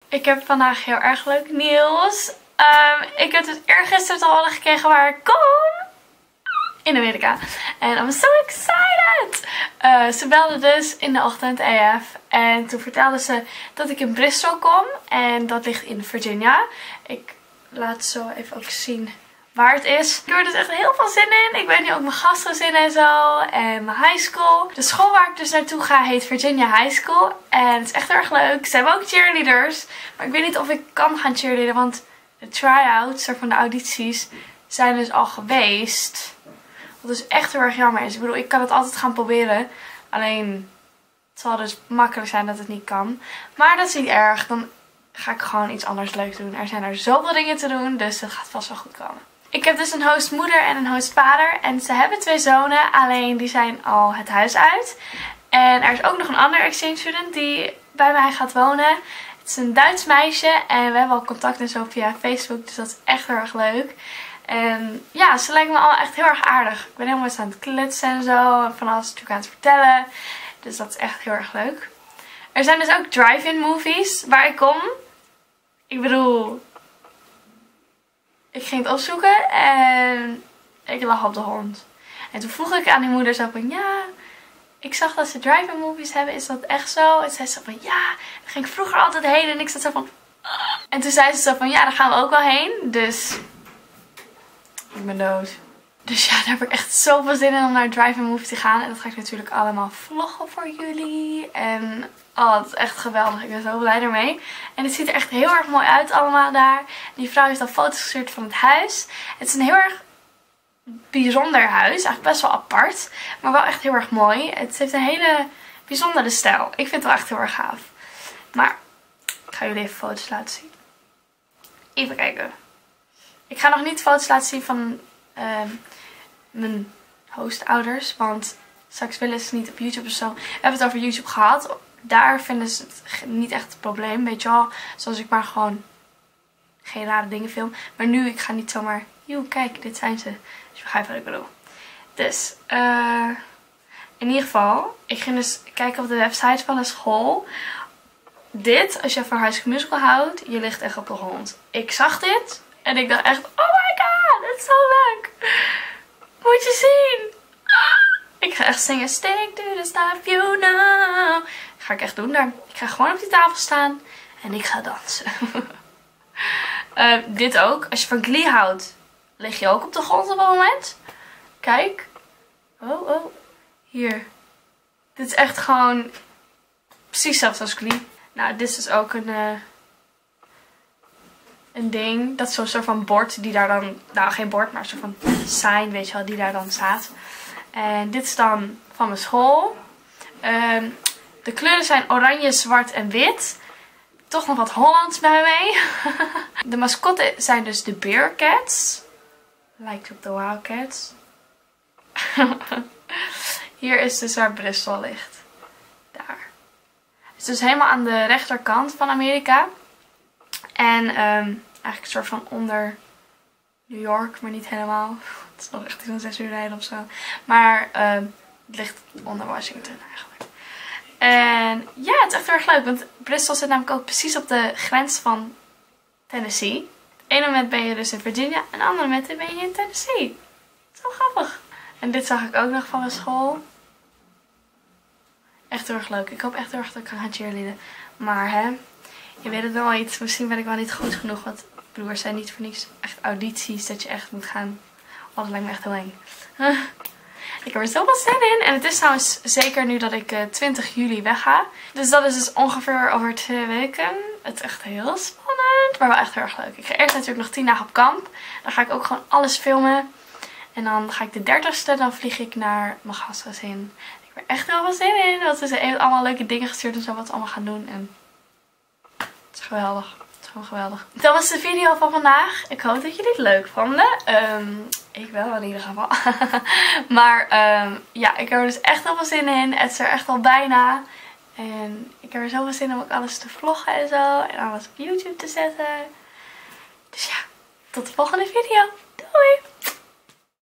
Ik heb vandaag heel erg leuk nieuws. Ik heb dus eergisteren te horen gekregen waar ik kom. In Amerika. En I'm so excited! Ze belde dus in de ochtend AF. En toen vertelde ze dat ik in Bristol kom. En dat ligt in Virginia. Ik laat zo even ook zien waar het is. Ik heb er dus echt heel veel zin in. Ik weet nu ook mijn gastgezin en zo. En mijn high school. De school waar ik dus naartoe ga heet Virginia High School. En het is echt heel erg leuk. Ze hebben ook cheerleaders. Maar ik weet niet of ik kan gaan cheerleaden. Want de try-outs, van de audities, zijn dus al geweest. Wat dus echt heel erg jammer is. Ik bedoel, ik kan het altijd gaan proberen. Alleen, het zal dus makkelijk zijn dat het niet kan. Maar dat is niet erg. Dan ga ik gewoon iets anders leuks doen. Er zijn er zoveel dingen te doen. Dus dat gaat vast wel goed komen. Ik heb dus een hostmoeder en een hostvader. En ze hebben 2 zonen. Alleen die zijn al het huis uit. En er is ook nog een andere exchange student die bij mij gaat wonen. Het is een Duits meisje. En we hebben al contact en zo via Facebook. Dus dat is echt heel erg leuk. En ja, ze lijkt me al echt heel erg aardig. Ik ben helemaal eens aan het kletsen en zo. En van alles natuurlijk aan het vertellen. Dus dat is echt heel erg leuk. Er zijn dus ook drive-in movies waar ik kom. Ik bedoel, ik ging het opzoeken en ik lag op de hond. En toen vroeg ik aan die moeder zo van, ja, ik zag dat ze drive-in movies hebben. Is dat echt zo? En zei ze van, ja, daar ging ik vroeger altijd heen. En ik zat zo van, en toen zei ze zo van, ja, daar gaan we ook wel heen. Dus ik ben dood. Dus ja, daar heb ik echt zoveel zin in om naar drive-in movie te gaan. En dat ga ik natuurlijk allemaal vloggen voor jullie. En oh, het is echt geweldig. Ik ben zo blij ermee. En het ziet er echt heel erg mooi uit allemaal daar. Die vrouw heeft al foto's gestuurd van het huis. Het is een heel erg bijzonder huis. Eigenlijk best wel apart. Maar wel echt heel erg mooi. Het heeft een hele bijzondere stijl. Ik vind het wel echt heel erg gaaf. Maar ik ga jullie even foto's laten zien. Even kijken. Ik ga nog niet foto's laten zien van mijn hostouders. Want straks willen ze niet op YouTube of zo. We hebben het over YouTube gehad. Daar vinden ze het niet echt het probleem. Weet je wel. Zoals ik maar gewoon geen rare dingen film. Maar nu, ik ga niet zomaar. Joe, kijk, dit zijn ze. Dus je begrijpt wat ik bedoel. Dus, in ieder geval. Ik ging dus kijken op de website van de school. Dit, als je van High School Musical houdt. Je ligt echt op de grond. Ik zag dit. En ik dacht echt, oh my god, dit is zo leuk. Moet je zien. Ik ga echt zingen, stick to the stuff you know. Dat ga ik echt doen daar. Ik ga gewoon op die tafel staan. En ik ga dansen. Dit ook. Als je van Glee houdt, lig je ook op de grond op het moment. Kijk. Oh, oh. Hier. Dit is echt gewoon precies hetzelfde als Glee. Nou, dit is dus ook een ding. Dat is zo'n soort van bord die daar dan, nou geen bord, maar een soort van sign, weet je wel, die daar dan staat. En dit is dan van mijn school. De kleuren zijn oranje, zwart en wit. Toch nog wat Hollands bij me mee. De mascotten zijn dus de Bearcats. Lijkt op de Wildcats. Hier is dus waar Bristol ligt. Daar. Het is dus helemaal aan de rechterkant van Amerika. En eigenlijk een soort van onder New York, maar niet helemaal. Het is nog echt een 6 uur rijden of zo. Maar het ligt onder Washington eigenlijk. En ja, het is echt heel erg leuk. Want Bristol zit namelijk ook precies op de grens van Tennessee. Het ene moment ben je dus in Virginia. En het andere moment ben je in Tennessee. Zo grappig. En dit zag ik ook nog van mijn school. Echt heel erg leuk. Ik hoop echt heel erg dat ik kan gaan cheerleaden. Maar hè, je weet het nooit. Misschien ben ik wel niet goed genoeg. Want broers zijn niet voor niks echt audities dat je echt moet gaan. Oh, dat lijkt me echt heel eng. Ik heb er zoveel zin in. En het is trouwens zeker nu dat ik 20 juli wegga. Dus dat is dus ongeveer over 2 weken. Het is echt heel spannend. Maar wel echt heel erg leuk. Ik ga eerst natuurlijk nog 10 dagen op kamp. Dan ga ik ook gewoon alles filmen. En dan ga ik de 30ste. Dan vlieg ik naar mijn gastgezin. Ik heb er echt heel veel zin in. Want ze heeft allemaal leuke dingen gestuurd en zo wat ze allemaal gaan doen. En het is geweldig. Het is gewoon geweldig. Dat was de video van vandaag. Ik hoop dat jullie het leuk vonden. Ik wel in ieder geval. Maar ja, ik heb er dus echt heel veel zin in. Het is er echt al bijna. En ik heb er zoveel zin om ook alles te vloggen en zo. En alles op YouTube te zetten. Dus ja, tot de volgende video. Doei!